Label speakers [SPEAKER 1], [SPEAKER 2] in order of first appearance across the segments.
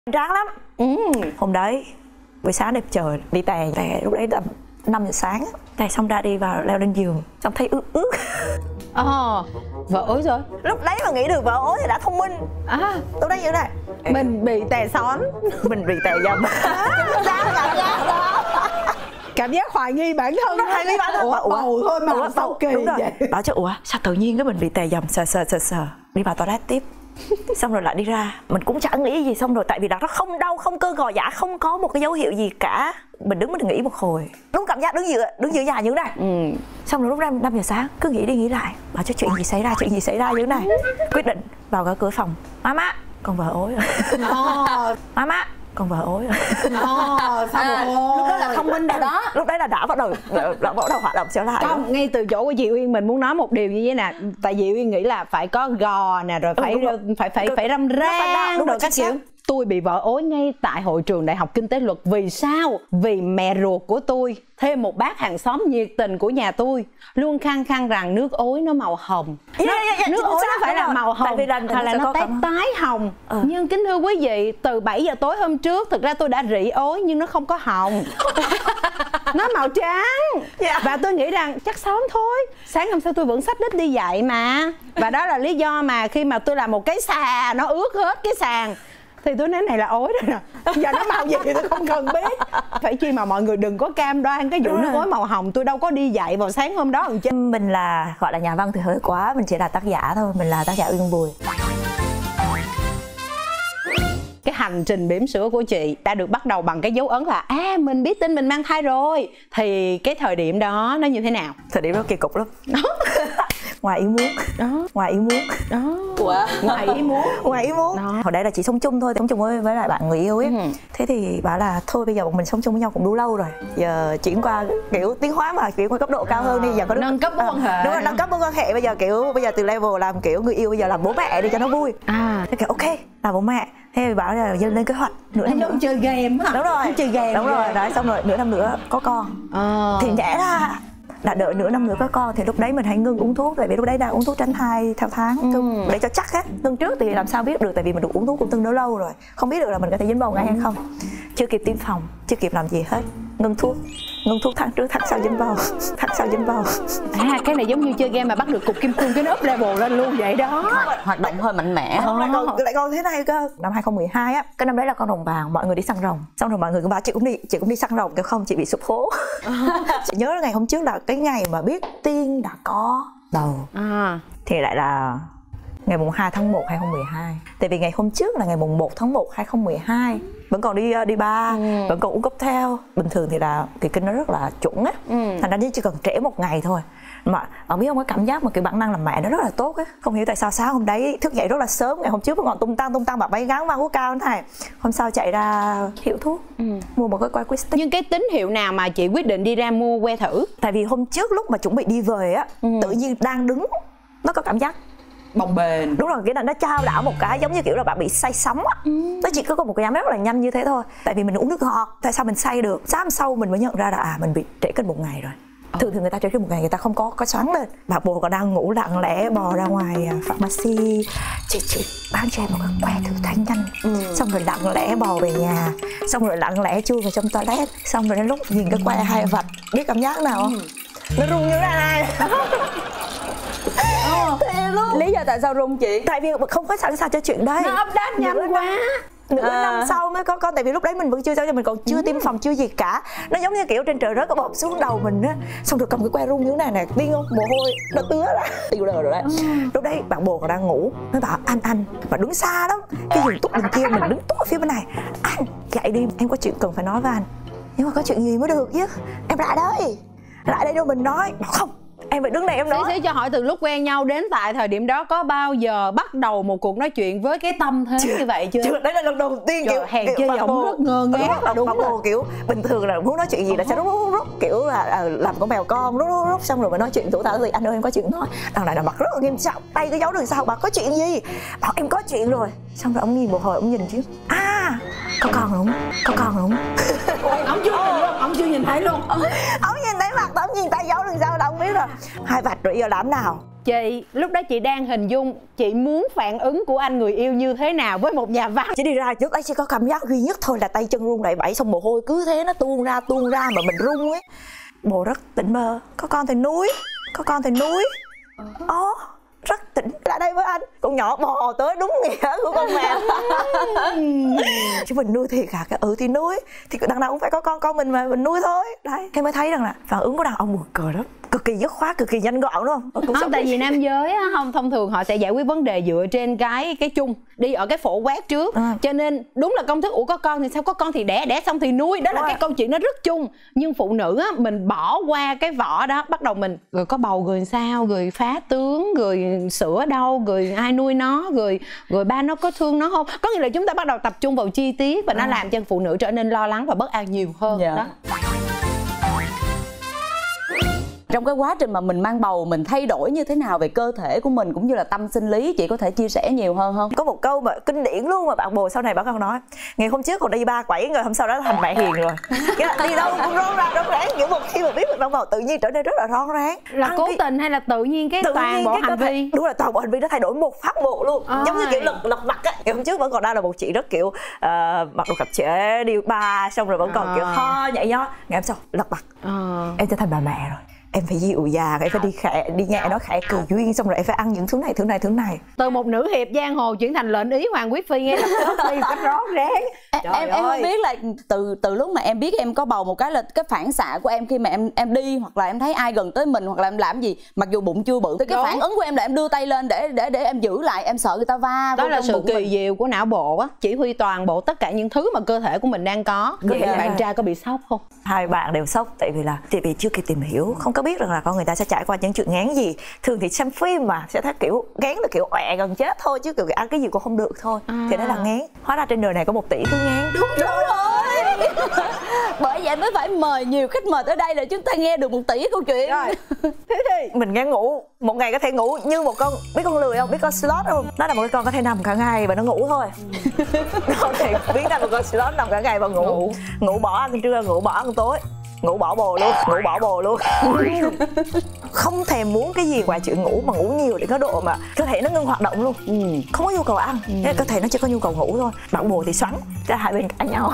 [SPEAKER 1] Ráng lắm. Hôm đấy buổi sáng đẹp trời đi tè lúc đấy tầm 5 giờ sáng tè xong ra đi vào leo lên giường xong thấy ướt.
[SPEAKER 2] Vợ ối rồi.
[SPEAKER 1] Lúc đấy mà nghĩ được vợ ối thì đã thông minh. Lúc đấy như thế này
[SPEAKER 2] Mình bị tè xón.
[SPEAKER 1] Mình bị tè dầm.
[SPEAKER 2] Cảm giác hoài nghi bản thân.
[SPEAKER 1] Hoài nghi bản thân.
[SPEAKER 2] Bầu thôi mà sao kỳ vậy?
[SPEAKER 1] Bảo chứ sao tự nhiên cái mình bị tè dầm sờ đi vào toilet tiếp. Xong rồi lại đi ra, mình cũng chẳng nghĩ gì, xong rồi tại vì nó không đau, không cơn gò giả, không có một cái dấu hiệu gì cả. Mình nghĩ một hồi, đúng cảm giác đứng giữa nhà như thế này. Xong rồi lúc 5 giờ sáng cứ nghĩ đi nghĩ lại, bảo cho chuyện gì xảy ra như thế này. Quyết định vào cái cửa phòng, má con vợ ối rồi. Má con vợ ối rồi.
[SPEAKER 2] Lúc đó là thông minh rồi đó.
[SPEAKER 1] Lúc đấy là đã bắt đầu hoạt động trở lại.
[SPEAKER 2] Không, ngay từ chỗ của chị Uyên mình muốn nói một điều như thế nè. Tại chị Uyên nghĩ là phải có gò nè, rồi phải râm ran rồi các kiểu. Tôi bị vợ ối ngay tại hội trường Đại học Kinh tế Luật. Vì sao? Vì mẹ ruột của tôi, thêm một bác hàng xóm nhiệt tình của nhà tôi, luôn khăng khăng rằng nước ối nó màu hồng. Nước ối nó phải là màu hồng, hoặc là nó tái hồng. Nhưng kính thưa quý vị, từ 7 giờ tối hôm trước, thực ra tôi đã rỉ ối nhưng nó không có hồng. Nó màu trắng. Và tôi nghĩ rằng chắc sớm thôi, sáng hôm sau tôi vẫn xách đít đi dạy mà. Và đó là lý do mà khi mà tôi làm một cái xà nó ướt hết cái sàn thì tôi nói này là ối rồi nè. Giờ nó màu gì thì tôi không cần biết. Phải chi mà mọi người đừng có cam đoan cái vụ nước ối màu hồng. Tôi đâu có đi dạy vào sáng hôm đó chứ.
[SPEAKER 1] Mình là gọi là nhà văn thì hơi quá, mình chỉ là tác giả thôi. Mình là tác giả Uyên Bùi.
[SPEAKER 2] Cái hành trình bỉm sữa của chị đã được bắt đầu bằng cái dấu ấn là mình biết tin mình mang thai rồi. Thì cái thời điểm đó nó như thế nào?
[SPEAKER 1] Thời điểm đó kỳ cục lắm. Ngoài ý muốn. Ngoài ý muốn. Hồi đấy là chị sống chung thôi, sống chung với lại bạn người yêu ấy. Thế thì bảo là thôi bây giờ bọn mình sống chung với nhau cũng đủ lâu rồi, giờ chuyển qua kiểu tiến hóa mà, chuyển qua cấp độ cao hơn đi. Giờ có
[SPEAKER 2] nâng cấp mối quan hệ.
[SPEAKER 1] Đúng rồi, nâng cấp mối quan hệ. Bây giờ từ level làm kiểu người yêu bây giờ làm bố mẹ đi cho nó vui. Thế kiểu ok là bố mẹ. Thế thì bảo là lên kế hoạch nửa năm nữa
[SPEAKER 2] chơi game hả?
[SPEAKER 1] Đúng rồi,
[SPEAKER 2] chơi game.
[SPEAKER 1] Đúng rồi, đấy xong rồi nửa năm nữa có con. Thì nhẽ ra đã đợi nửa năm nữa có con thì lúc đấy mình hãy ngưng uống thuốc, tại vì lúc đấy đang uống thuốc tránh thai theo tháng để cho chắc hết. Ngưng trước thì làm sao biết được, tại vì mình được uống thuốc cũng tương đối lâu rồi, không biết được là mình có thể dính bầu ngay hay không. Chưa kịp tiêm phòng, chưa kịp làm gì hết, ngưng thuốc tháng trước, tháng sau dính bầu.
[SPEAKER 2] Cái này giống như chơi game mà bắt được cục kim cương cái nó up level lên luôn vậy đó.
[SPEAKER 3] Hoạt động hơi mạnh mẽ.
[SPEAKER 1] Lại còn thế này cơ. Năm 2012 á, cái năm đấy là con rồng vàng, mọi người đi săn rồng, xong rồi mọi người cũng bảo chị cũng đi săn rồng, kiểu không chị bị sụp hố. Chị nhớ là ngày hôm trước là cái ngày mà biết Tiên đã có bầu thì lại là ngày mùng 2 tháng 1 2012. Tại vì ngày hôm trước là ngày mùng 1 tháng 1 2012 vẫn còn đi bar, vẫn còn uống cocktail. Bình thường thì là kỳ kinh nó rất là chuẩn á, thành ra chỉ cần trễ một ngày thôi. Mà bạn biết không, cái cảm giác mà cái bản năng làm mẹ nó rất là tốt á. Không hiểu tại sao sáng hôm đấy thức dậy rất là sớm, ngày hôm trước vẫn còn tung tăng bà bay gắng mang hút cao thế này. Hôm sau chạy ra hiệu thuốc mua một cái que Quistic.
[SPEAKER 2] Nhưng cái tín hiệu nào mà chị quyết định đi ra mua que thử?
[SPEAKER 1] Tại vì hôm trước lúc mà chuẩn bị đi về á, tự nhiên đang đứng nó có cảm giác
[SPEAKER 3] bồng bềnh.
[SPEAKER 1] Đúng rồi, cái này nó trao đảo một cái giống như kiểu là bạn bị say sóng á. Nó chỉ có một cái cảm giác rất là nhanh như thế thôi. Tại vì mình uống nước ngọt, tại sao mình say được? Sáng hôm sau mình mới nhận ra là mình bị trễ cân một ngày rồi. Thường người ta trễ cân một ngày người ta không có xoắn lên. Bà bồ còn đang ngủ lặng lẽ bò ra ngoài pharmacy. Chị bán cho em một cái que thử thai nhanh. Xong rồi lặng lẽ bò về nhà. Xong rồi lặng lẽ chui vào trong toilet. Xong rồi đến lúc nhìn cái que 2 vạch, biết cảm giác nào không? Nó rung như thế này.
[SPEAKER 3] Lý do tại sao rung chị?
[SPEAKER 1] Tại vì không có sẵn sàng cho chuyện đấy.
[SPEAKER 2] Nó update nhanh quá.
[SPEAKER 1] Nửa năm sau mới có con, tại vì lúc đấy mình vẫn chưa mình còn chưa tiêm phòng chưa gì cả. Nó giống như kiểu trên trời rớt cái bọt xuống đầu mình á, xong rồi cầm cái que rung như thế này nè, điên không, mồ hôi nó tứa ra tiêu đờ rồi đấy. Lúc đấy bạn bồ còn đang ngủ, nó bảo anh mà đứng xa lắm, cái giường túc bên kia, mình đứng túc ở phía bên này. Anh dậy đi, em có chuyện cần phải nói với anh. Nhưng mà có chuyện gì mới được chứ, em lại đây đâu mình nói. Bảo không, em phải đứng đây em nói.
[SPEAKER 2] Xí cho hỏi từ lúc quen nhau đến tại thời điểm đó có bao giờ bắt đầu một cuộc nói chuyện với cái tâm thế như vậy chưa?
[SPEAKER 1] Đấy là lần đầu tiên.
[SPEAKER 2] Kiểu hèn chi giọng rất ngơ ngác.
[SPEAKER 1] Đúng rồi, kiểu bình thường là muốn nói chuyện gì là sẽ rút kiểu là làm con mèo con rút xong rồi mới nói chuyện thủ thảo gì. Anh ơi em có chuyện nói. Đằng này là mặt rất là nghiêm trọng, tay cái dấu đằng sau bảo có chuyện gì. Bảo em có chuyện rồi. Xong rồi ông nhìn một hồi ông nhìn chứ. Có con không?
[SPEAKER 2] Ông chưa nhìn thấy luôn.
[SPEAKER 1] Ông nhìn thấy mặt, ông nhìn tay dấu đằng sau là ông biết rồi. 2 vạch rồi giờ làm nào?
[SPEAKER 2] Chị lúc đó chị đang hình dung chị muốn phản ứng của anh người yêu như thế nào với một nhà văn.
[SPEAKER 1] Chỉ đi ra trước đấy chỉ có cảm giác duy nhất thôi là tay chân run lẩy bẩy, xong mồ hôi cứ thế nó tuôn ra mà mình run ấy. Bồ rất tỉnh bơ, có con thì nuôi, có con thì nuôi. Rất tỉnh lại đây với anh, con nhỏ bò tới đúng nghĩa của con mèo. Chứ mình nuôi thiệt hả? Thì nuôi, thì đằng nào cũng phải có con mình mà mình nuôi thôi. Đấy, cái mới thấy rằng là phản ứng của đàn ông buồn cười lắm, cực kỳ dứt khoát, cực kỳ nhanh gọn đúng không?
[SPEAKER 2] Không, tại vì nam giới á, không thông thường họ sẽ giải quyết vấn đề dựa trên cái chung, đi ở cái phổ quát trước. Cho nên đúng là công thức có con thì sao, có con thì đẻ xong thì nuôi, đó là cái câu chuyện nó rất chung. Nhưng phụ nữ á, mình bỏ qua cái vỏ đó, bắt đầu mình rồi có bầu rồi sao, rồi phá tướng, rồi sữa đâu, rồi ai nuôi nó, rồi ba nó có thương nó không. Có nghĩa là chúng ta bắt đầu tập trung vào chi tiết và nó làm cho phụ nữ trở nên lo lắng và bất an nhiều hơn. Đó.
[SPEAKER 3] Trong cái quá trình mà mình mang bầu, mình thay đổi như thế nào về cơ thể của mình cũng như là tâm sinh lý, chị có thể chia sẻ nhiều hơn không?
[SPEAKER 1] Có một câu mà kinh điển luôn mà bạn bồ sau này bạn còn nói, ngày hôm trước còn đi 3 quẩy, ngày hôm sau đó thành mẹ hiền rồi. Đi đâu cũng rón ràng, kiểu một khi mà biết mình mang bầu tự nhiên trở nên rất là rón rén.
[SPEAKER 2] Là cố tình hay là tự nhiên toàn bộ hành vi?
[SPEAKER 1] Đúng là toàn bộ hành vi nó thay đổi một phát một luôn. Giống như kiểu lật mặt á. Ngày hôm trước vẫn còn đang là một chị rất kiểu mặc đồ cặp trễ, đi bar, xong rồi vẫn còn kiểu ho nhảy nhó. Ngày hôm sau lật mặt, em trở thành bà mẹ rồi. Em phải dịu dàng, em phải đi nhẹ nói khẽ cười duyên, xong rồi em phải ăn những thứ này. Từ
[SPEAKER 2] một nữ hiệp giang hồ chuyển thành lệnh ý hoàng quý phi ngay lập tức đi một cách rõ ràng.
[SPEAKER 3] Em không biết là từ lúc mà em biết em có bầu một cái là cái phản xạ của em khi mà em đi hoặc là em thấy ai gần tới mình hoặc là em làm gì, mặc dù bụng chưa bự, cái phản ứng của em là em đưa tay lên để em giữ lại, em sợ người ta va.
[SPEAKER 2] Đó là sự kỳ diệu của não bộ á, chỉ huy toàn bộ tất cả những thứ mà cơ thể của mình đang có. Bạn trai có bị sốc không?
[SPEAKER 1] Hai bạn đều sốc, tại vì chưa kịp tìm hiểu, không có biết rằng là con người ta sẽ trải qua những chuyện ngán gì. Thường thì xem phim mà sẽ thấy kiểu ngán là kiểu ọe gần chết thôi, chứ kiểu ăn cái gì cũng không được thôi, thì đó là ngán. Hóa ra trên đời này có 1 tỷ thứ ngán.
[SPEAKER 3] Đúng rồi. Bởi vậy mới phải mời nhiều khách mời tới đây để chúng ta nghe được 1 tỷ câu chuyện.
[SPEAKER 1] Rồi. Thế thì mình ngán ngủ, một ngày có thể ngủ như một con, biết con lười không, biết con sloth không? Nó là một cái con có thể nằm cả ngày và nó ngủ thôi. Nó thì biến thành một con sloth nằm cả ngày và ngủ bỏ ăn trưa, ngủ bỏ ăn tối, ngủ bỏ bồ luôn. Không thèm muốn cái gì ngoài chuyện ngủ, mà ngủ nhiều đến cái độ mà cơ thể nó ngưng hoạt động luôn. Không có nhu cầu ăn, cơ thể nó chỉ có nhu cầu ngủ thôi. Bạn bồ thì xoắn, cả hai bên cãi nhau.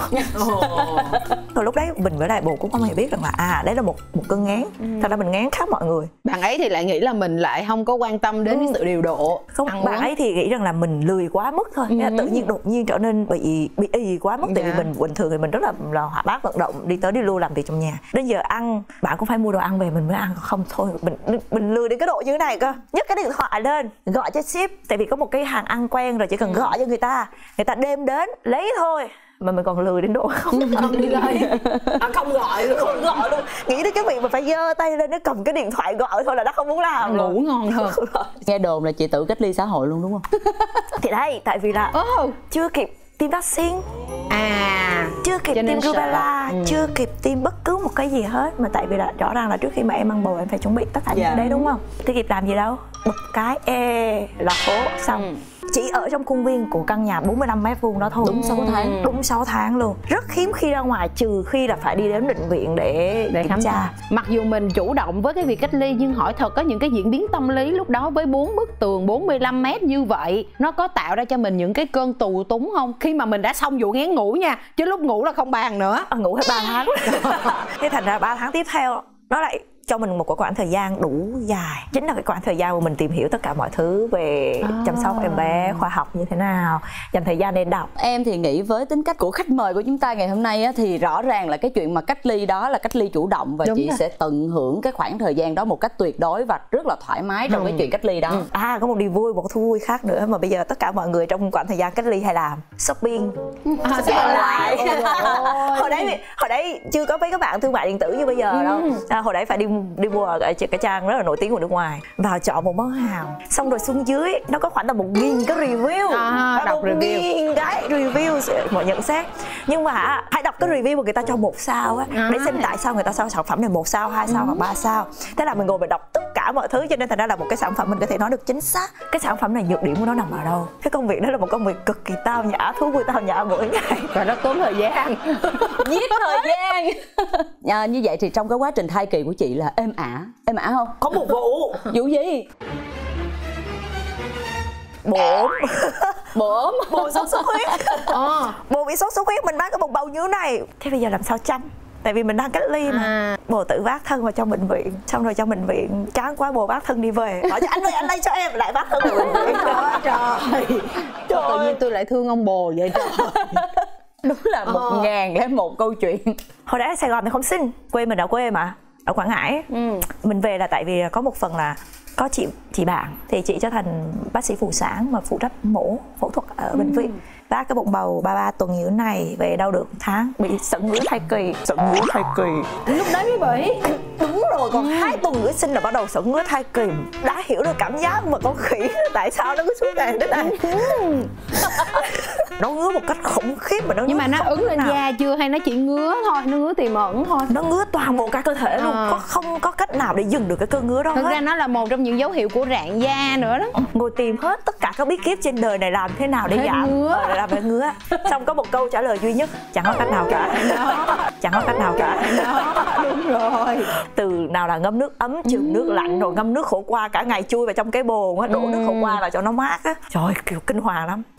[SPEAKER 1] Rồi lúc đấy mình với lại bồ cũng không hề biết rằng là đấy là một cơn ngán. Thật ra mình ngán khác mọi người.
[SPEAKER 2] Bạn ấy thì lại nghĩ là mình lại không có quan tâm đến cái sự điều độ.
[SPEAKER 1] Không, bạn ấy thì nghĩ rằng là mình lười quá mức thôi. Tự nhiên đột nhiên trở nên bị ì quá mức. Tại vì mình bình thường thì mình rất là hoạt bát, vận động, đi tới đi lui, làm việc trong nhà. Đến giờ ăn, bạn cũng phải mua đồ ăn về mình mới ăn, không thôi mình lười đến cái độ như thế này cơ. Nhấc cái điện thoại lên gọi cho ship, tại vì có một cái hàng ăn quen rồi, chỉ cần gọi cho người ta đem đến lấy thôi. Mà mình còn lười đến độ không đi lấy, không gọi luôn, nghĩ đến cái việc mà phải giơ tay lên để cầm cái điện thoại gọi thôi là đã không muốn làm.
[SPEAKER 2] Ngủ ngon hơn.
[SPEAKER 3] Nghe đồn là chị tự cách ly xã hội luôn đúng không?
[SPEAKER 1] Thì đây, tại vì là chưa kịp tiêm vaccine, chưa kịp tiêm rubella, chưa kịp tiêm bất cứ một cái gì hết. Mà tại vì là rõ ràng là trước khi mà em mang bầu em phải chuẩn bị tất cả những cái đấy đúng không? Thì kịp làm gì đâu, bụp cái là phố xong. Chỉ ở trong khuôn viên của căn nhà 45 m² đó thôi.
[SPEAKER 3] Đúng 6 tháng.
[SPEAKER 1] Đúng 6 tháng luôn. Rất hiếm khi ra ngoài, trừ khi là phải đi đến bệnh viện để kiểm tra.
[SPEAKER 2] Mặc dù mình chủ động với cái việc cách ly, nhưng hỏi thật có những cái diễn biến tâm lý lúc đó với 4 bức tường 45 m như vậy, nó có tạo ra cho mình những cái cơn tù túng không? Khi mà mình đã xong vụ ngán ngủ nha, chứ lúc ngủ là không bàn nữa.
[SPEAKER 1] Ngủ hết 3 tháng. Thế thành ra 3 tháng tiếp theo nó lại cho mình một khoảng thời gian đủ dài. Chính là cái khoảng thời gian mà mình tìm hiểu tất cả mọi thứ về chăm sóc em bé, khoa học như thế nào, dành thời gian để đọc.
[SPEAKER 3] Em thì nghĩ với tính cách của khách mời của chúng ta ngày hôm nay á, thì rõ ràng là cái chuyện mà cách ly đó là cách ly chủ động. Và đúng chị rồi. Sẽ tận hưởng cái khoảng thời gian đó một cách tuyệt đối và rất là thoải mái trong cái chuyện cách ly đó.
[SPEAKER 1] Có một điều vui, một thú vui khác nữa mà bây giờ tất cả mọi người trong khoảng thời gian cách ly hay làm shopping. Lại. Hồi đấy chưa có mấy các bạn thương mại điện tử như bây giờ đâu. Hồi đấy phải đi mua ở cái trang rất là nổi tiếng của nước ngoài, vào chọn một món hàng, xong rồi xuống dưới nó có khoảng là 1.000 cái review,
[SPEAKER 2] đọc review,
[SPEAKER 1] 1.000 cái review mọi nhận xét. Nhưng mà hãy đọc cái review mà người ta cho 1 sao á, để xem tại sao người ta sao sản phẩm này 1 sao, 2 sao hoặc 3 sao. Thế là mình ngồi mình đọc tất cả mọi thứ, cho nên thành ra là một cái sản phẩm mình có thể nói được chính xác cái sản phẩm này nhược điểm của nó nằm ở đâu. Cái công việc đó là một công việc cực kỳ tao nhã, thú vui tao nhã mỗi ngày
[SPEAKER 2] và nó tốn thời gian,
[SPEAKER 3] giết thời gian. Như vậy thì trong cái quá trình thai kỳ của chị là êm ả không?
[SPEAKER 1] Có một vụ
[SPEAKER 3] gì?
[SPEAKER 1] bố
[SPEAKER 3] Bố
[SPEAKER 1] sốt xuất huyết. Bố bị sốt xuất huyết, mình bán cái một bầu như thế này. Thế bây giờ làm sao chăm? Tại vì mình đang cách ly mà. Bồ tự vác thân vào trong bệnh viện. Xong rồi trong bệnh viện chán quá bồ vác thân đi về. Bảo cho anh ơi, anh lấy cho em, lại vác thân vào bệnh viện.
[SPEAKER 2] Trời. Tự nhiên tôi lại thương ông bồ vậy trời.
[SPEAKER 3] Đúng là 1001 câu chuyện.
[SPEAKER 1] Hồi đấy ở Sài Gòn thì không sinh. Quê mình ở quê mà, ở Quảng Ngãi. Mình về là tại vì có một phần là có chị bạn thì chị trở thành bác sĩ phụ sản mà phụ trách mổ phẫu thuật ở bệnh viện. Vác cái bụng bầu 33 tuần như thế này, về đâu được tháng bị sẩn ngứa thai kỳ.
[SPEAKER 2] Lúc đấy mới bị.
[SPEAKER 1] Đúng rồi, còn 2 tuần nữa sinh là bắt đầu sẩn ngứa thai kỳ. Đã hiểu được cảm giác mà con khỉ tại sao nó cứ suốt ngày thế này. Nó ngứa một cách khủng khiếp mà nó.
[SPEAKER 2] Nhưng mà nó ứng lên da chưa hay nó chỉ ngứa thôi, nó ngứa tiềm ẩn thôi?
[SPEAKER 1] Nó ngứa toàn bộ cả cơ thể luôn, không có cách nào để dừng được cái cơn ngứa đó.
[SPEAKER 2] Thực ra nó là một trong những dấu hiệu của rạn da nữa đó.
[SPEAKER 1] Ngồi tìm hết tất cả các bí kíp trên đời này làm thế nào để giảm ngứa. Làm để ngứa. Xong có một câu trả lời duy nhất, chẳng có cách nào cả. Chẳng có cách nào cả.
[SPEAKER 2] Đúng rồi.
[SPEAKER 1] Từ nào là ngâm nước ấm, chườm nước lạnh, rồi ngâm nước khổ qua cả ngày, chui vào trong cái bồn á, đổ nước khổ qua vào cho nó mát á. Trời ơi, kiểu kinh hoàng lắm.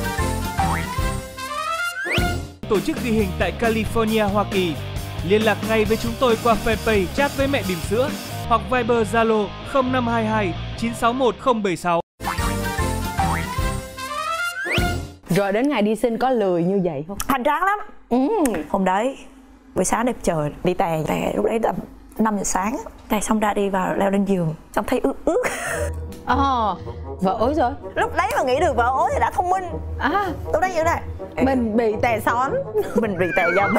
[SPEAKER 4] Tổ chức ghi hình tại California, Hoa Kỳ. Liên lạc ngay với chúng tôi qua fanpage Chat với mẹ bỉm sữa hoặc Viber Zalo 0522 961 076.
[SPEAKER 2] Rồi đến ngày đi sinh có lười như vậy không?
[SPEAKER 1] Hoành tráng lắm. Hôm đấy buổi sáng đẹp trời, đi tè lúc đấy tầm 5 giờ sáng, tè xong ra đi vào leo lên giường, xong thấy ướt.
[SPEAKER 2] Vợ ối rồi.
[SPEAKER 1] Lúc đấy mà nghĩ được vợ ối thì đã thông minh. Lúc đấy như thế này,
[SPEAKER 2] mình bị tè xón,
[SPEAKER 1] mình bị tè dầm.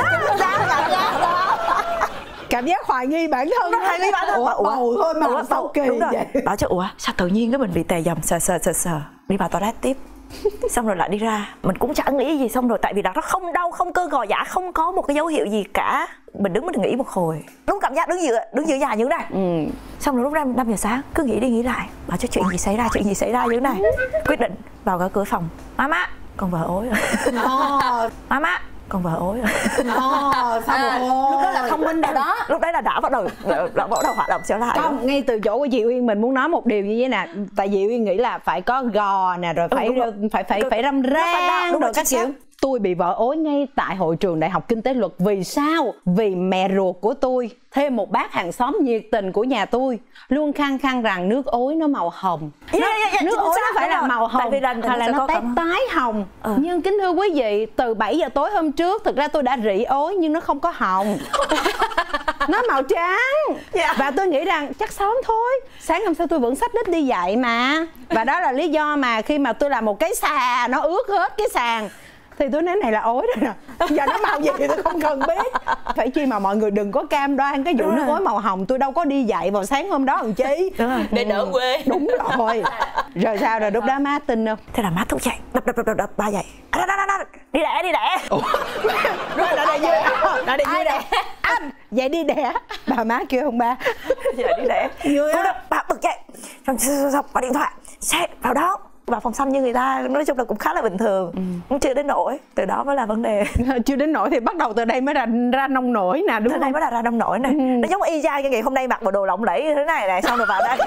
[SPEAKER 2] Cảm giác hoài nghi bản thân.
[SPEAKER 1] Hoài nghi bản thân.
[SPEAKER 2] Ủa bầu thôi mà sao kỳ vậy?
[SPEAKER 1] Bảo chứ ủa sao tự nhiên cái mình bị tè dầm, sờ đi vào toilet tiếp. Xong rồi lại đi ra, mình cũng chẳng nghĩ gì. Xong rồi tại vì đó nó không đau, không cơ gò giã, không có một cái dấu hiệu gì cả. Mình nghĩ một hồi, đúng cảm giác đứng giữa nhà như thế này. Xong rồi lúc 5 giờ sáng cứ nghĩ đi nghĩ lại, bảo cho chuyện gì xảy ra như thế này. Quyết định vào cái cửa phòng, má con vợ ối rồi. Má con vợ ối rồi.
[SPEAKER 2] Lúc đó là thông minh rồi đó.
[SPEAKER 1] Lúc đấy là đã bắt đầu hoạt động trở lại.
[SPEAKER 2] Không, ngay từ chỗ của chị Uyên mình muốn nói một điều như thế nè. Tại chị Uyên nghĩ là phải có gò nè, rồi phải râm ran rồi các kiểu. Tôi bị vợ ối ngay tại hội trường Đại học Kinh tế Luật. Vì sao? Vì mẹ ruột của tôi, thêm một bác hàng xóm nhiệt tình của nhà tôi, luôn khăng khăng rằng nước ối nó màu hồng. Nước ối nó phải là màu hồng, hoặc là nó tái hồng. Nhưng kính thưa quý vị, từ 7 giờ tối hôm trước, thực ra tôi đã rỉ ối nhưng nó không có hồng. Nó màu trắng. Và tôi nghĩ rằng chắc xóm thôi. Sáng hôm sau tôi vẫn xách đít đi dạy mà. Và đó là lý do mà khi mà tôi làm một cái xà, nó ướt hết cái sàn, thì tôi nói này là ối rồi nè. Giờ nó màu gì thì tôi không cần biết. Phải chi mà mọi người đừng có cam đoan cái vụ nước ối màu hồng. Tôi đâu có đi dạy vào sáng hôm đó làm chi.
[SPEAKER 3] Để đỡ quê.
[SPEAKER 2] Đúng rồi. Rồi sao rồi lúc đó má tin không?
[SPEAKER 1] Thế là má thức dậy, đập ba dậy. Đi đẻ.
[SPEAKER 2] Rồi đã đi vui đẻ. Anh vậy đi đẻ. Bà má kêu không ba?
[SPEAKER 1] Dạ đi đẻ.
[SPEAKER 2] Vui á.
[SPEAKER 1] Bà bực dậy. Xong có điện thoại. Xe vào đó. Vào phòng xanh như người ta, nói chung là cũng khá là bình thường. Cũng chưa đến nỗi, từ đó mới là vấn đề.
[SPEAKER 2] Chưa đến nỗi thì bắt đầu từ đây mới ra nông nổi nè, đúng không?
[SPEAKER 1] Từ đây mới là ra nông nổi nè. Nó giống y chang cái ngày hôm nay mặc bộ đồ lộng lẫy như thế này nè, xong rồi vào đây.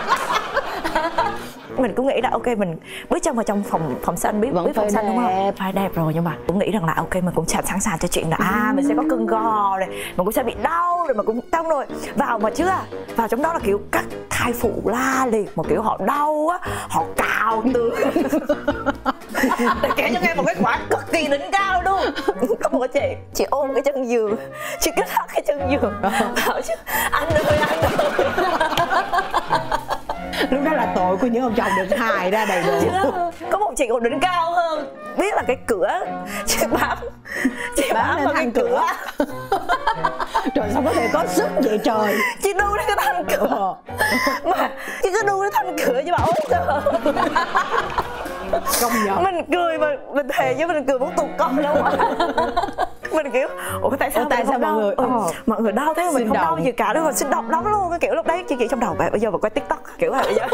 [SPEAKER 1] Mình cũng nghĩ là ok, mình bước chân vào trong phòng xanh, biết phòng xanh đúng không? Phải đẹp rồi, nhưng mà cũng nghĩ rằng là ok, mình cũng sẵn sàng cho chuyện là mình sẽ có cơn gò này, mình cũng sẽ bị đau rồi, mà cũng xong rồi vào mà chưa vào trong đó là kiểu các thai phụ la liệt, một kiểu họ đau á, họ cào từ để kể cho nghe một cái quả cực kỳ đỉnh cao luôn. Có một chị ôm cái chân giường, chị cứ thắt cái chân giường, bảo chứ anh ơi.
[SPEAKER 2] Lúc đó là tội của những ông chồng được hài ra đầy đủ.
[SPEAKER 1] Có một chị còn đỉnh cao hơn, biết là cái cửa chị bám
[SPEAKER 2] lên thành cửa. Rồi sao có thể có sức vậy trời?
[SPEAKER 1] Chị đu lên cái thanh cửa mà chị cứ đu lên thanh cửa chứ bà ốm cơ.
[SPEAKER 2] Công nhận.
[SPEAKER 1] Mình cười mà mình thề chứ mình cười muốn tụt con đâu mà. Mình kiểu tại sao mọi người đau thế mà mình không đau gì cả, đúng rồi, xinh động lắm luôn. Cái kiểu lúc đấy chị trong đầu bây giờ mà quay TikTok kiểu này bây giờ.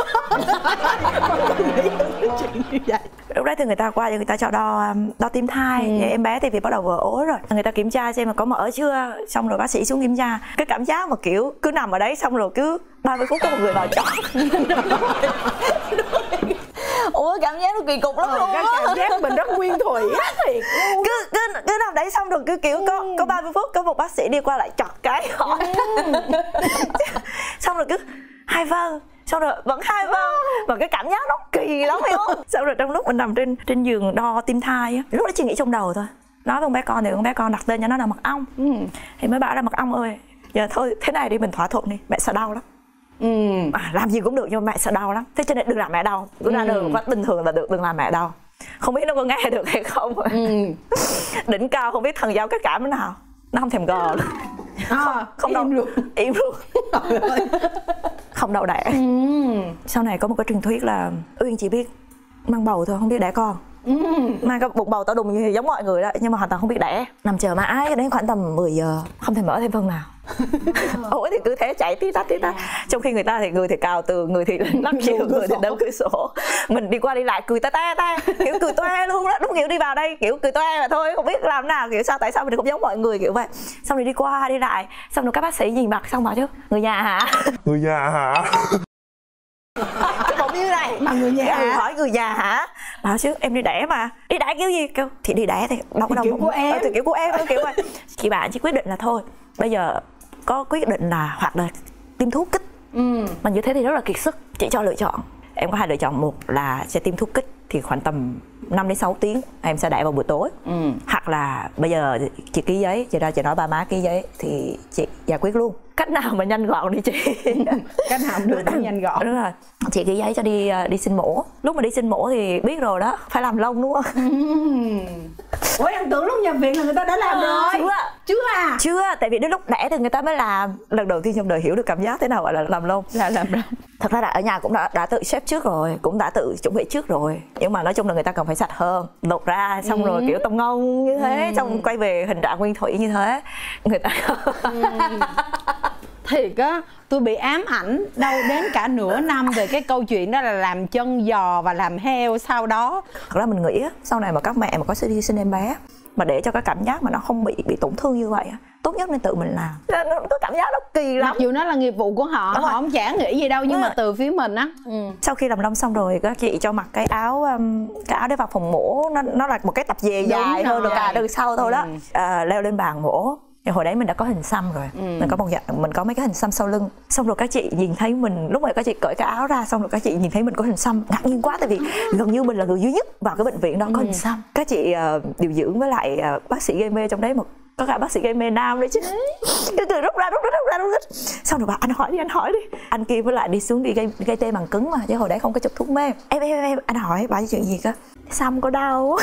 [SPEAKER 1] Lúc đấy thì người ta qua cho người ta cho đo tim thai. Em bé thì bắt đầu vừa ối rồi, người ta kiểm tra xem mà có mở chưa, xong rồi bác sĩ xuống kiểm tra. Cái cảm giác mà kiểu cứ nằm ở đấy xong rồi cứ 30 phút có một người vào chọn.
[SPEAKER 3] Ủa ủa cảm giác nó kỳ cục lắm luôn
[SPEAKER 2] cái
[SPEAKER 3] á.
[SPEAKER 2] cảm giác mình rất nguyên thủy á, thiệt.
[SPEAKER 1] Cứ nằm đấy xong rồi cứ kiểu có 30 phút có một bác sĩ đi qua lại chọt cái hỏi xong rồi cứ hai vâng, xong rồi vẫn hai vâng, và cái cảm giác nó kỳ lắm hiểu không? Xong rồi trong lúc mình nằm trên giường đo tim thai á, lúc đó chỉ nghĩ trong đầu thôi, nói với con bé con thì con bé con đặt tên cho nó là Mật Ong. Thì mới bảo là Mật Ong ơi, giờ thôi thế này đi, mình thỏa thuận đi, mẹ sợ đau lắm. Làm gì cũng được nhưng mà mẹ sợ đau lắm, thế cho nên đừng làm mẹ đau. Cứ ra đường quá bình thường là được, đừng làm mẹ đau. Không biết nó có nghe được hay không. Đỉnh cao không biết thần giao cách cảm thế nào, nó không thèm gò luôn. Không
[SPEAKER 2] im luôn.
[SPEAKER 1] Im luôn. Không đau đẻ. Sau này có một cái truyền thuyết là Uyên chỉ biết mang bầu thôi, không biết đẻ con. Mang cái bụng bầu to đùng như giống mọi người đó, nhưng mà hoàn toàn không biết đẻ. Nằm chờ mãi đến khoảng tầm 10 giờ không thể mở thêm phân nào. Ủa thì cứ thế chạy tí tách. Trong khi người ta thì người thì cào tường, người thì lắc chiều, người thì đóng cửa sổ. Mình đi qua đi lại cười te, kiểu cười toe luôn đó, đúng kiểu đi vào đây kiểu cười toe mà thôi, không biết làm nào, kiểu sao tại sao mình không giống mọi người kiểu vậy. Xong rồi đi qua đi lại, xong rồi các bác sĩ nhìn mặt xong bảo chứ người nhà hả?
[SPEAKER 5] Người nhà hả?
[SPEAKER 1] Cái bỗng như này
[SPEAKER 2] mà người nhà hả?
[SPEAKER 1] Hỏi người nhà hả? Bảo chứ em đi đẻ mà. Đi đẻ kiểu gì? Kêu thì đi đẻ thì đâu có đâu.
[SPEAKER 2] Kiểu của em.
[SPEAKER 1] Thì kiểu của em kiểu vậy. Chị bạn chỉ quyết định là thôi bây giờ có quyết định là hoặc là tiêm thuốc kích. Mà như thế thì rất là kiệt sức. Chị cho lựa chọn. Em có hai lựa chọn, một là sẽ tiêm thuốc kích thì khoảng tầm 5 đến 6 tiếng em sẽ đẻ vào buổi tối. Hoặc là bây giờ chị ký giấy, chị ra chị nói ba má ký giấy thì chị giải quyết luôn. Cách nào mà nhanh gọn đi chị.
[SPEAKER 2] Cách nào được nhanh gọn.
[SPEAKER 1] Đúng rồi. Chị ký giấy cho đi sinh mổ. Lúc mà đi sinh mổ thì biết rồi đó, phải làm lông đúng không?
[SPEAKER 2] Ủa em tưởng lúc nhập viện là người ta đã làm rồi. Chưa,
[SPEAKER 1] tại vì đến lúc đẻ thì người ta mới làm. Lần đầu tiên trong đời hiểu được cảm giác thế nào gọi là làm lông.
[SPEAKER 2] Làm lông.
[SPEAKER 1] Thật ra là ở nhà cũng đã tự xếp trước rồi, cũng đã tự chuẩn bị trước rồi. Nhưng mà nói chung là người ta cần phải sạch hơn. Lột ra xong rồi kiểu tông ngông như thế, xong quay về hình trạng nguyên thủy như thế. Người ta
[SPEAKER 2] thiệt á, tôi bị ám ảnh đâu đến cả nửa năm về cái câu chuyện đó là làm chân giò và làm heo sau đó.
[SPEAKER 1] Thật ra mình nghĩ á, sau này mà các mẹ mà có đi sinh em bé mà để cho cái cảm giác mà nó không bị tổn thương như vậy á, tốt nhất nên tự mình làm. Nó có cảm giác nó kỳ lắm.
[SPEAKER 2] Mặc dù nó là nghiệp vụ của họ, họ không chả nghĩ gì đâu, nhưng mà từ phía mình á.
[SPEAKER 1] Sau khi làm lông xong rồi các chị cho mặc cái áo để vào phòng mổ, nó là một cái tập về dài hơn rồi cả từ sau thôi đó. Leo lên bàn mổ. Thì hồi đấy mình đã có hình xăm rồi, mình có mấy cái hình xăm sau lưng. Xong rồi các chị nhìn thấy mình, lúc mà các chị cởi cái áo ra xong rồi các chị nhìn thấy mình có hình xăm, ngạc nhiên quá tại vì gần như mình là người duy nhất vào cái bệnh viện đó có hình xăm. Các chị điều dưỡng với lại bác sĩ gây mê trong đấy, mà có cả bác sĩ gây mê nam đấy chứ. Cứ từ rút ra. Xong rồi bảo anh hỏi đi. Anh kia với lại đi xuống đi gây tê bằng cứng mà, chứ hồi đấy không có chụp thuốc mê. Em anh hỏi bà chuyện gì cơ? Xăm có đau?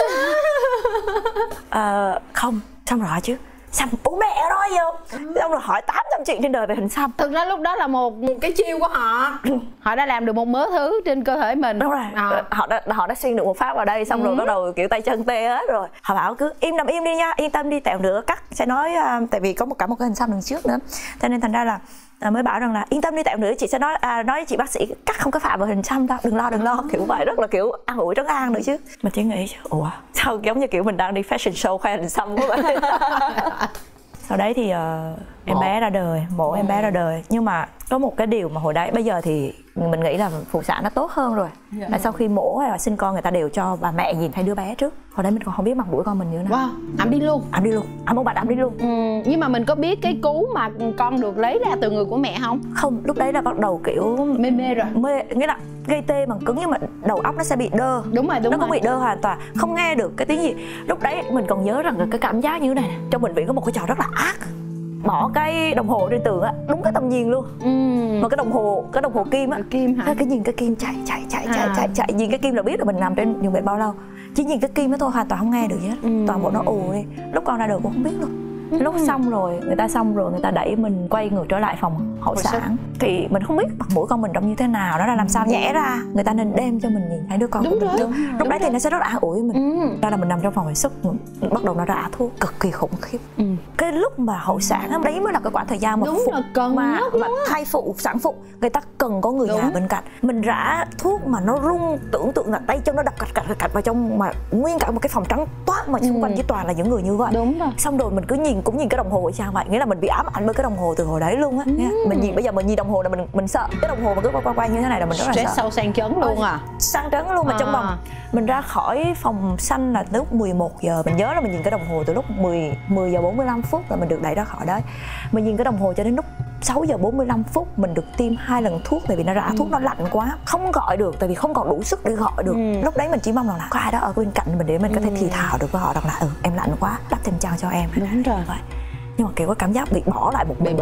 [SPEAKER 1] Không. Xong rồi chứ xăm bố mẹ rồi vô. Xong rồi hỏi 800 chuyện trên đời về hình xăm.
[SPEAKER 2] Thực ra lúc đó là một cái chiêu của họ. Họ đã làm được một mớ thứ trên cơ thể mình.
[SPEAKER 1] Đúng rồi. Họ đã xuyên được một phát vào đây. Xong rồi bắt đầu kiểu tay chân tê hết rồi. Họ bảo cứ nằm im đi nha, yên tâm đi, tẹo nữa cắt sẽ nói. Tại vì có cả một cái hình xăm đằng trước nữa, cho nên thành ra là mới bảo rằng là yên tâm đi, tẹo nữa chị sẽ nói với chị bác sĩ cắt không có phạm vào hình xăm đâu, đừng lo kiểu vậy. Rất là kiểu an ủi trấn an nữa chứ. Mình chỉ nghĩ ủa sao giống như kiểu mình đang đi fashion show khoe hình xăm của bạn. Sau đấy thì em bé ra đời, mổ em bé ra đời. Nhưng mà có một cái điều mà hồi đấy, bây giờ thì mình nghĩ là phụ sản nó tốt hơn rồi. Là sau khi mổ hay là sinh con người ta đều cho bà mẹ nhìn thấy đứa bé trước. Hồi đấy mình còn không biết mặt mũi con mình như thế nào.
[SPEAKER 2] Wow, ẵm đi luôn.
[SPEAKER 1] Một bạn ẵm đi luôn.
[SPEAKER 2] Nhưng mà mình có biết cái cú mà con được lấy ra từ người của mẹ không?
[SPEAKER 1] Không, lúc đấy là bắt đầu kiểu
[SPEAKER 2] mê rồi.
[SPEAKER 1] Nghĩa là gây tê bằng cứng nhưng mà đầu óc nó sẽ bị đơ.
[SPEAKER 2] Đúng rồi.
[SPEAKER 1] Nó cũng bị đơ hoàn toàn, không nghe được cái tiếng gì. Lúc đấy mình còn nhớ rằng cái cảm giác như thế này. Trong bệnh viện có một cái trò rất là ác. Bỏ cái đồng hồ trên tường á, đúng cái tầm nhìn luôn. Mà cái đồng hồ kim á, cái nhìn cái kim chạy nhìn cái kim là biết là mình nằm trên giường bệnh bao lâu. Chỉ nhìn cái kim đó thôi, hoàn toàn không nghe được gì hết. Toàn bộ nó ù đi. Lúc con ra đời cũng không biết luôn. Lúc xong rồi người ta đẩy mình quay ngược trở lại phòng hậu sản thì mình không biết mặt mũi con mình trông như thế nào, nó là làm sao nhẽ ra người ta nên đem cho mình nhìn thấy đứa con của mình. Lúc đấy thì nó sẽ rất là an ủi mình. Đó là mình nằm trong phòng hồi sức, bắt đầu nó rã thuốc cực kỳ khủng khiếp. Cái lúc mà hậu sản đấy mới là cái khoảng thời gian mà mà thai phụ sản phụ người ta cần có người nhà bên cạnh. Mình rã thuốc mà nó rung, tưởng tượng là tay chân nó đập cạch vào trong, mà nguyên cả một cái phòng trắng toát quá mà xung quanh chỉ toàn là những người như vậy.
[SPEAKER 2] Đúng rồi.
[SPEAKER 1] Xong rồi mình cứ nhìn cái đồng hồ vậy sao vậy, nghĩa là mình bị ám ảnh bởi cái đồng hồ từ hồi đấy luôn á. Mình nhìn bây giờ mình nhìn đồng hồ là mình sợ, cái đồng hồ mà cứ quay như thế này là mình rất là sợ.
[SPEAKER 2] Stress sau sang chấn luôn à.
[SPEAKER 1] Sang chấn luôn. Mà trong vòng mình ra khỏi phòng xanh là lúc 11 giờ. Mình nhớ là mình nhìn cái đồng hồ từ lúc 10 giờ 45 phút là mình được đẩy ra khỏi đấy. Mình nhìn cái đồng hồ cho đến lúc 6 giờ 45 phút mình được tiêm 2 lần thuốc, tại vì nó rã thuốc nó lạnh quá, không gọi được, tại vì không còn đủ sức để gọi được. Lúc đấy mình chỉ mong rằng là có ai đó ở bên cạnh mình để mình có thể thì thào được với họ rằng là em lạnh quá, đắp thêm chăn cho em.
[SPEAKER 2] Đúng rồi.
[SPEAKER 1] Vậy. Nhưng mà kiểu có cảm giác bị bỏ lại một mình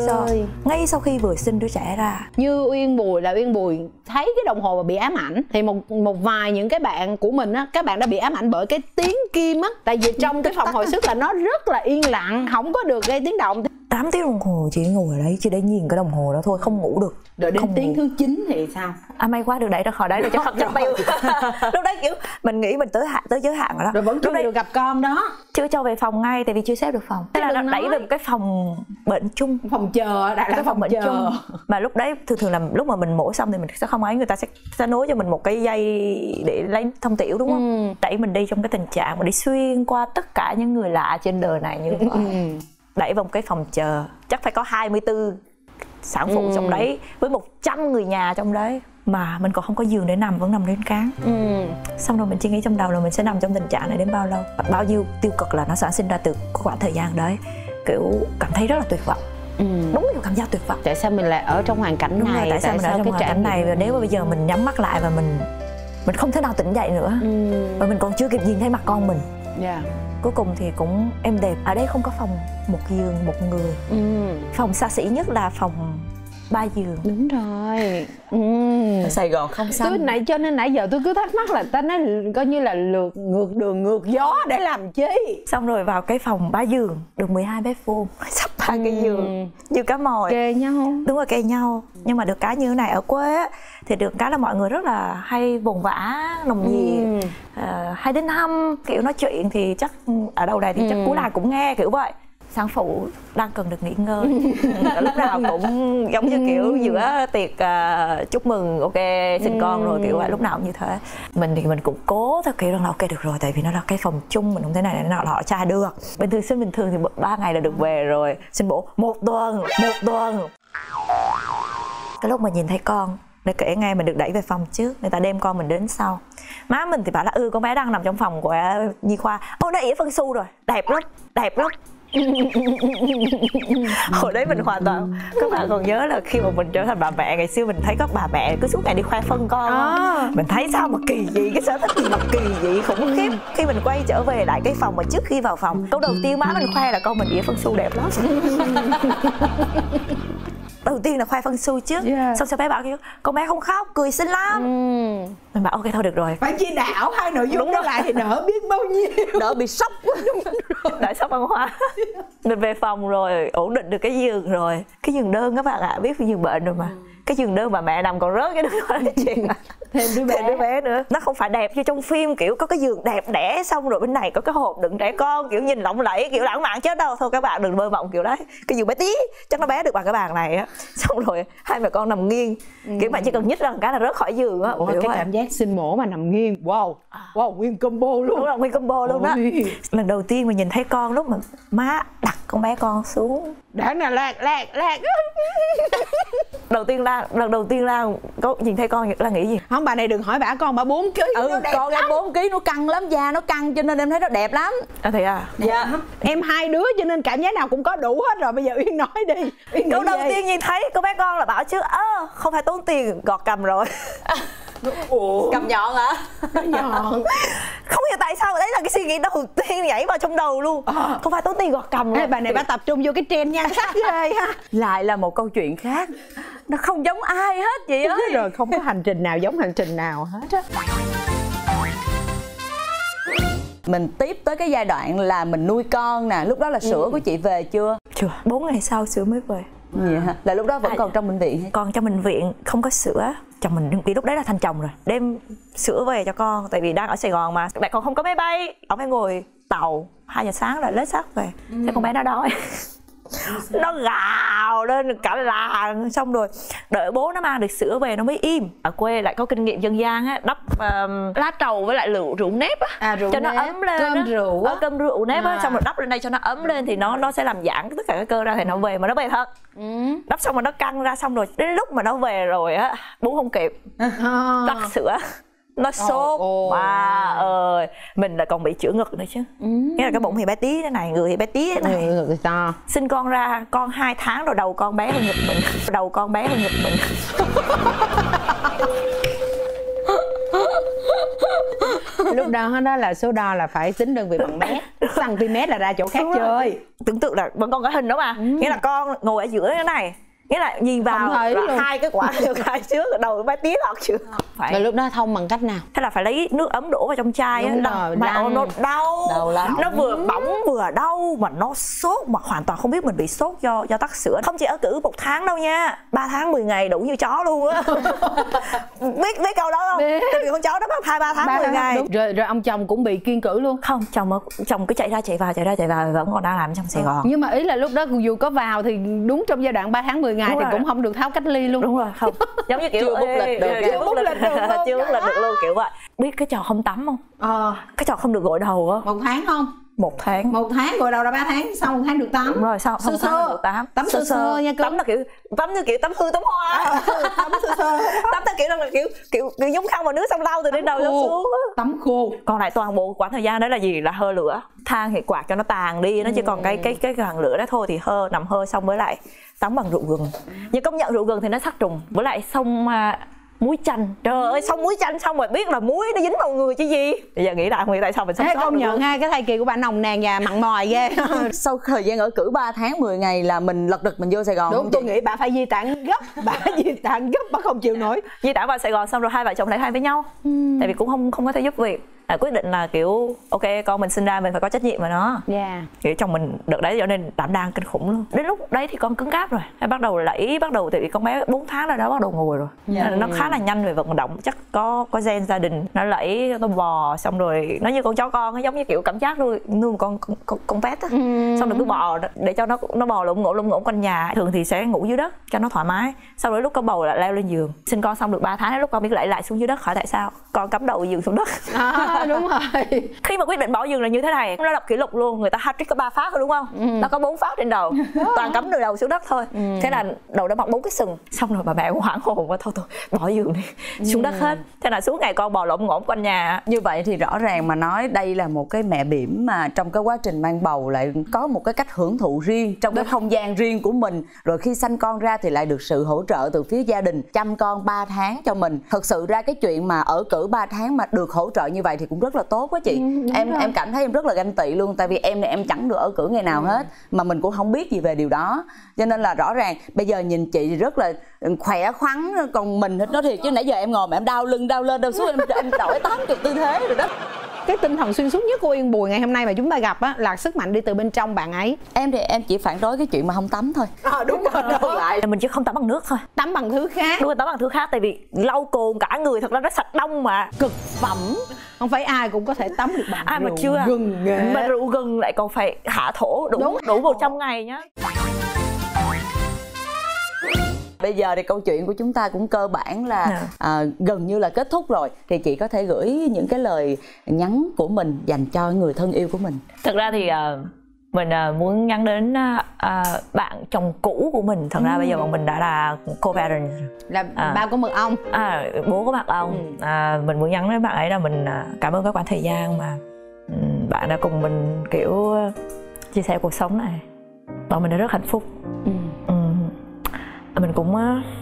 [SPEAKER 1] ngay sau khi vừa sinh đứa trẻ ra.
[SPEAKER 2] Như Uyên Bùi thấy cái đồng hồ mà bị ám ảnh, thì một vài những cái bạn của mình á, các bạn đã bị ám ảnh bởi cái tiếng kim á. Tại vì trong cái phòng hồi sức là nó rất là yên lặng, không có được gây tiếng động.
[SPEAKER 1] 8 tiếng đồng hồ chị ngồi ở đấy chỉ để nhìn cái đồng hồ đó thôi, không ngủ được.
[SPEAKER 2] Rồi đến tiếng thứ 9 thì sao?
[SPEAKER 1] May quá được đẩy ra khỏi đấy rồi, chắc thật chắc tiêu. Lúc đấy kiểu mình nghĩ mình tới giới hạn rồi đó.
[SPEAKER 2] Rồi vẫn chưa được gặp con đó.
[SPEAKER 1] Chưa cho về phòng ngay, tại vì chưa xếp được phòng. Thế là nó đẩy về một cái phòng bệnh chung,
[SPEAKER 2] phòng chờ, đại là phòng bệnh chung.
[SPEAKER 1] Mà lúc đấy thường là lúc mà mình mổ xong thì mình sẽ không ấy, người ta sẽ nối cho mình một cái dây để lấy thông tiểu, đúng không? Đẩy mình đi trong cái tình trạng mà đi xuyên qua tất cả những người lạ trên đời này như vậy. Đẩy vào một cái phòng chờ, chắc phải có 24 sản phụ trong đấy với 100 người nhà trong đấy, mà mình còn không có giường để nằm, vẫn nằm lên cáng. Xong rồi mình chỉ nghĩ trong đầu là mình sẽ nằm trong tình trạng này đến bao lâu, bao nhiêu tiêu cực là nó sản sinh ra từ khoảng thời gian đấy. Kiểu cảm thấy rất là tuyệt vọng. Đúng là cảm giác tuyệt vọng.
[SPEAKER 2] Tại sao mình lại ở trong hoàn cảnh này?
[SPEAKER 1] Tại sao mình ở trong hoàn cảnh này? Và nếu mà bây giờ mình nhắm mắt lại và mình không thể nào tỉnh dậy nữa, và mình còn chưa kịp nhìn thấy mặt con mình. Cuối cùng thì cũng êm đẹp. Ở đây không có phòng một giường một người. Phòng xa xỉ nhất là phòng 3 giường.
[SPEAKER 2] Đúng rồi.
[SPEAKER 3] Ở Sài Gòn không xanh.
[SPEAKER 2] Cho nên nãy giờ tôi cứ thắc mắc là ta nói coi như là ngược đường ngược gió để làm chi.
[SPEAKER 1] Xong rồi vào cái phòng 3 giường được 12 mét vuông, sắp 3 cái giường như cá mòi
[SPEAKER 2] kề nhau. Đúng
[SPEAKER 1] rồi, kề nhau. Nhưng mà được cái như thế này, ở quê á thì được cái là mọi người rất là hay vồn vã, nồng nhiệt, hay đến thăm, kiểu nói chuyện thì chắc ở đâu này thì chắc cú nào cũng nghe kiểu vậy. Sản phụ đang cần được nghỉ ngơi. Lúc nào cũng giống như kiểu giữa tiệc chúc mừng ok sinh con rồi kiểu vậy, lúc nào cũng như thế. Mình thì mình cũng cố theo kiểu rằng là ok được rồi, tại vì nó là cái phòng chung, mình không thể này nào là họ tra được. Sinh bình thường thì 3 ngày là được về rồi, sinh bổ một tuần. Cái lúc mà nhìn thấy con, để kể nghe, mình được đẩy về phòng trước, người ta đem con mình đến sau. Má mình thì bảo là con bé đang nằm trong phòng của nhi khoa. Nó ỉa phân su rồi, đẹp lắm. Hồi đấy mình hoàn toàn, các bạn còn nhớ là khi mà mình trở thành bà mẹ, ngày xưa mình thấy các bà mẹ cứ suốt ngày đi khoe phân con mình thấy sao mà kỳ dị, cái sở thích gì mà kỳ dị khủng khiếp. Khi mình quay trở về lại cái phòng mà trước khi vào phòng, câu đầu tiên má mình khoe là con mình ỉa phân su đẹp lắm. Đầu tiên là khoe phân su trước, xong sau bé bảo kêu con bé không khóc, cười xinh lắm. Mình bảo ok thôi được rồi,
[SPEAKER 2] phải chia đảo hai nội dung đó lại thì đỡ biết bao nhiêu,
[SPEAKER 3] đỡ bị sốc.
[SPEAKER 1] đỡ sốc văn hóa. Mình về phòng rồi, ổn định được cái giường rồi, cái giường đơn các bạn ạ, biết cái giường bệnh rồi mà. Cái giường đơn mà mẹ nằm còn rớt cái đứa đó là chuyện thêm đứa bé nữa. Nó không phải đẹp như trong phim, kiểu có cái giường đẹp đẽ, xong rồi bên này có cái hộp đựng trẻ con, kiểu nhìn lộng lẫy, kiểu lãng mạn chết đâu. Thôi các bạn đừng mơ mộng kiểu đấy. Cái giường bé tí, chắc nó bé được bằng cái bàn này á. Xong rồi hai mẹ con nằm nghiêng, kiểu bạn chỉ cần nhích ra một cái là rớt khỏi giường á.
[SPEAKER 2] Cái cảm giác sinh mổ mà nằm nghiêng, wow, nguyên combo luôn.
[SPEAKER 1] Đúng là nguyên combo luôn đó. Lần đầu tiên mình nhìn thấy con, lúc mà má đặt con bé con xuống,
[SPEAKER 2] đã là lạc.
[SPEAKER 1] lần đầu tiên là có nhìn thấy con là nghĩ gì?
[SPEAKER 2] Không, bà này đừng hỏi bà, con bà 4 kg.
[SPEAKER 3] Con em 4 kg nó căng lắm, da nó căng cho nên em thấy nó đẹp lắm.
[SPEAKER 1] Thì
[SPEAKER 2] dạ. Em 2 đứa cho nên cảm giác nào cũng có đủ hết rồi. Bây giờ Uyên nói đi.
[SPEAKER 1] Câu đầu tiên nhìn thấy con bé con là bảo chứ không phải tốn tiền gọt cầm rồi.
[SPEAKER 3] Cầm nhọn hả?
[SPEAKER 2] Nhọn.
[SPEAKER 1] Không hiểu tại sao, đấy là cái suy nghĩ đầu tiên nhảy vào trong đầu luôn. Không phải tốn tiền gọt cầm rồi.
[SPEAKER 2] Bà này bà tập trung vô cái trend nhan sắc ghê ha.
[SPEAKER 3] Lại là một câu chuyện khác, nó không giống ai hết chị ơi.
[SPEAKER 2] Rồi không có hành trình nào giống hành trình nào hết á.
[SPEAKER 3] Mình tiếp tới cái giai đoạn là mình nuôi con nè, lúc đó là sữa của chị về chưa?
[SPEAKER 1] Chưa, 4 ngày sau sữa mới về.
[SPEAKER 3] Là lúc đó vẫn còn trong bệnh viện?
[SPEAKER 1] Còn trong bệnh viện, không có sữa. Chồng mình vì lúc đấy là thành chồng rồi, đem sữa về cho con, tại vì đang ở Sài Gòn mà bạn còn không có máy bay, ông phải ngồi tàu 2 giờ sáng là lết xác về. Thế con bé nó đói. Nó gào ào lên cả làng, xong rồi đợi bố nó mang được sữa về nó mới im. Ở quê lại có kinh nghiệm dân gian á, đắp lá trầu với lại rượu nếp á, cho nó ấm lên,
[SPEAKER 2] cơm rượu á,
[SPEAKER 1] cơm rượu nếp á, xong rồi đắp lên đây cho nó ấm lên thì nó sẽ làm giãn tất cả các cơ ra thì nó về, mà nó về thật. Đắp xong rồi nó căng ra, xong rồi đến lúc mà nó về rồi á, bú không kịp, tắt sữa, nó sốt. Bà ơi, mình lại còn bị chữa ngực nữa chứ. Nghĩa là cái bụng thì bé tí thế này, người thì bé tí thế này.
[SPEAKER 2] Người to.
[SPEAKER 1] Sinh con ra, con 2 tháng rồi đầu con bé hơn ngực mình. Đầu con bé hơn ngực mình.
[SPEAKER 2] Lúc đó là số đo là phải tính đơn vị bằng mét, cm là ra chỗ khác chơi.
[SPEAKER 1] Tưởng tượng là vẫn còn cái hình đó mà. Nghĩa là con ngồi ở giữa thế này, nghĩa là nhìn vào là 2 cái quả được 2 trước, đầu bé tí lọt chưa.
[SPEAKER 2] Rồi lúc đó thông bằng cách nào?
[SPEAKER 1] Thế là phải lấy nước ấm đổ vào trong chai á, mà nó đau lắm. Nó vừa bỏng vừa đau mà nó sốt, mà hoàn toàn không biết mình bị sốt do tắc sữa. Không chỉ ở cữ 1 tháng đâu nha, 3 tháng 10 ngày đủ như chó luôn á. biết câu đó không? Tại vì con chó nó mất 2-3 tháng 10 ngày.
[SPEAKER 2] Rồi ông chồng cũng bị kiêng cữ luôn?
[SPEAKER 1] Không, chồng cứ chạy ra chạy vào vẫn còn đang làm trong Sài Gòn.
[SPEAKER 2] Nhưng mà ý là lúc đó dù có vào thì đúng trong giai đoạn 3 tháng 10 ngày thì cũng không được tháo cách ly luôn.
[SPEAKER 1] Đúng rồi, không. Giống như kiểu
[SPEAKER 3] chưa bút lịch được,
[SPEAKER 1] chưa bút lịch được luôn, kiểu vậy. Biết cái trò không tắm không? Cái trò không được gội đầu á.
[SPEAKER 2] 1 tháng không?
[SPEAKER 1] 1 tháng.
[SPEAKER 2] 1 tháng gội đầu là 3 tháng, sau 1 tháng được tắm.
[SPEAKER 1] Đúng rồi, sau 1 tháng được tắm.
[SPEAKER 2] Tắm sơ nha.
[SPEAKER 1] Tắm là kiểu tắm như kiểu tắm hương tắm hoa. Tắm sơ. Tắm theo kiểu là kiểu nhúng khăn vào nước xong lau từ đến đầu xuống.
[SPEAKER 2] Tắm khô.
[SPEAKER 1] Còn lại toàn bộ quãng thời gian đó là gì? Là hơ lửa. Than thì quạt cho nó tàn đi, nó chỉ còn cái ngọn lửa đó thôi, thì nằm hơ xong mới lại tắm bằng rượu gừng. Nhưng công nhận rượu gừng thì nó sát trùng, với lại xong muối chanh. Trời ơi, xong muối chanh xong rồi biết là muối nó dính vào người chứ gì. Bây giờ nghĩ lại tại sao mình sống sót.
[SPEAKER 2] Công nhận ha, cái thai kỳ của bạn nồng nàn và mặn mòi ghê.
[SPEAKER 3] Sau thời gian ở cữ 3 tháng 10 ngày là mình lật đật mình vô Sài Gòn.
[SPEAKER 2] Đúng, tôi nghĩ bà phải di tản gấp. Bà không chịu nổi.
[SPEAKER 1] Di tản vào Sài Gòn xong rồi hai vợ chồng lại hai với nhau. Tại vì cũng không có thể giúp việc. Quyết định là kiểu ok, con mình sinh ra mình phải có trách nhiệm với nó. Kiểu chồng mình đợt đấy cho nên đảm đang kinh khủng luôn. Đến lúc đấy thì con cứng cáp rồi, bắt đầu lẫy, tại vì con bé 4 tháng rồi đó, bắt đầu ngồi rồi. Nó khá là nhanh về vận động, chắc có gen gia đình. Nó lẫy, nó bò, xong rồi nó như con chó con, nó giống như kiểu cảm giác nuôi một con pet á. Xong rồi cứ bò để cho nó bò lộn ngổn quanh nhà. Thường thì sẽ ngủ dưới đất cho nó thoải mái. Sau đó lúc có bầu lại leo lên giường. Sinh con xong được 3 tháng, lúc con biết lẫy lại xuống dưới đất, hỏi tại sao con cắm đầu giường xuống đất.
[SPEAKER 2] Đúng rồi.
[SPEAKER 1] Khi mà quyết định bỏ giường là như thế này, nó lập kỷ lục luôn. Người ta hat-trick có 3 phát rồi đúng không? Nó có 4 phát trên đầu, toàn cắm từ đầu xuống đất thôi. Thế là đầu nó bọc 4 cái sừng. Xong rồi bà mẹ cũng hoảng hồn và thôi bỏ giường đi, xuống đất hết. Thế là suốt ngày con bò lộn ngổn quanh nhà.
[SPEAKER 3] Như vậy thì rõ ràng mà nói đây là một cái mẹ bỉm mà trong cái quá trình mang bầu lại có một cái cách hưởng thụ riêng, trong cái không gian riêng của mình. Rồi khi sanh con ra thì lại được sự hỗ trợ từ phía gia đình, chăm con 3 tháng cho mình. Thực sự ra cái chuyện mà ở cữ 3 tháng mà được hỗ trợ như vậy thì cũng rất là tốt quá chị. Em cảm thấy em rất là ganh tị luôn. Tại vì em này em chẳng được ở cữ ngày nào hết, mà mình cũng không biết gì về điều đó. Cho nên là rõ ràng bây giờ nhìn chị thì rất là khỏe khoắn. Còn mình nói thiệt chứ nãy giờ em ngồi mà em đau lưng đau lên đau xuống, em đổi 80 tư thế rồi đó.
[SPEAKER 2] Cái tinh thần xuyên suốt nhất của Yên Bùi ngày hôm nay mà chúng ta gặp á là sức mạnh đi từ bên trong bạn ấy.
[SPEAKER 3] Em thì em chỉ phản đối cái chuyện mà không tắm thôi.
[SPEAKER 2] Đúng rồi.
[SPEAKER 1] Lại mình chỉ không tắm bằng nước thôi,
[SPEAKER 2] tắm bằng thứ khác.
[SPEAKER 1] Đúng rồi, tắm bằng thứ khác. Tại vì lau cồn cả người thật ra nó sạch đông mà.
[SPEAKER 2] Cực phẩm. Không phải ai cũng có thể tắm được bằng rượu gừng.
[SPEAKER 1] Mà rượu gừng lại còn phải hạ thổ đủ 100 ngày nhá.
[SPEAKER 3] Bây giờ thì câu chuyện của chúng ta cũng cơ bản là gần như là kết thúc rồi. Thì chị có thể gửi những cái lời nhắn của mình dành cho người thân yêu của mình.
[SPEAKER 1] Thật ra thì mình muốn nhắn đến bạn chồng cũ của mình. Thật ra bây giờ bọn mình đã là co-parents,
[SPEAKER 2] là ba của mật ong,
[SPEAKER 1] bố của mật ong. Mình muốn nhắn đến bạn ấy là mình cảm ơn các khoảng thời gian mà bạn đã cùng mình kiểu chia sẻ cuộc sống này. Bọn mình đã rất hạnh phúc. Mình cũng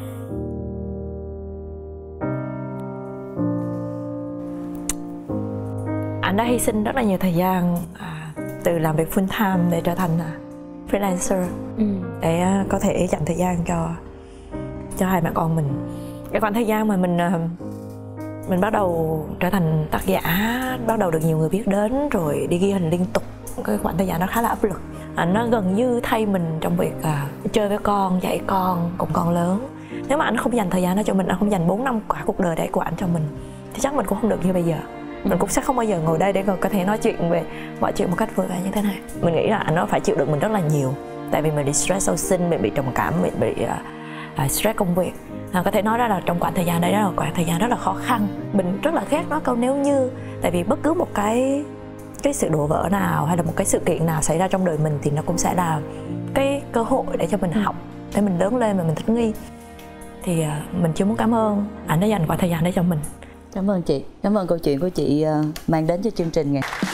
[SPEAKER 1] anh đã hy sinh rất là nhiều thời gian từ làm việc full time để trở thành freelancer, để có thể dành thời gian cho hai mẹ con mình. Cái khoảng thời gian mà mình bắt đầu trở thành tác giả, bắt đầu được nhiều người biết đến, rồi đi ghi hình liên tục. Cái khoảng thời gian đó khá là áp lực. Nó gần như thay mình trong việc chơi với con, dạy con cùng con lớn. Nếu mà anh không dành thời gian đó cho mình, anh không dành 4 năm cả cuộc đời đấy của anh cho mình, thì chắc mình cũng không được như bây giờ. Mình cũng sẽ không bao giờ ngồi đây để có thể nói chuyện về mọi chuyện một cách vui vẻ như thế này. Mình nghĩ là anh nó phải chịu đựng mình rất là nhiều. Tại vì mình bị stress sau sinh, mình bị trầm cảm, mình bị stress công việc. Có thể nói ra là trong khoảng thời gian đấy đó là khoảng thời gian rất là khó khăn. Mình rất là ghét nói câu nếu như. Tại vì bất cứ một cái sự đổ vỡ nào hay là một cái sự kiện nào xảy ra trong đời mình thì nó cũng sẽ là cái cơ hội để cho mình học, để mình lớn lên và mình thích nghi. Thì mình chỉ muốn cảm ơn anh đã dành khoảng thời gian đấy cho mình.
[SPEAKER 3] Cảm ơn chị, cảm ơn câu chuyện của chị mang đến cho chương trình ngày.